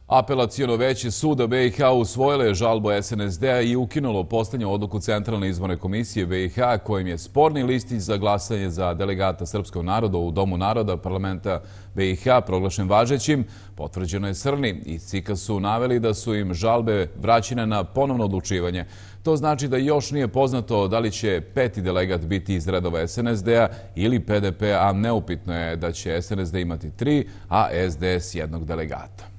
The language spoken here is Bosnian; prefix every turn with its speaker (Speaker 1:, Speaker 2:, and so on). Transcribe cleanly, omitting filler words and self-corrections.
Speaker 1: Apelaciono veće suda BiH usvojilo je žalbu SNSD-a i ukinulo posljednju odluku Centralne izborne komisije BiH kojim je sporni listić za glasanje za delegata srpskog naroda u Domu naroda parlamenta BiH proglašen važećim. Potvrđeno je Srni. Iz CIK-a su naveli da su im žalbe vraćene na ponovno odlučivanje. To znači da još nije poznato da li će peti delegat biti iz redova SNSD-a ili PDP, a neupitno je da će SNSD imati 3, a SDS jednog delegata.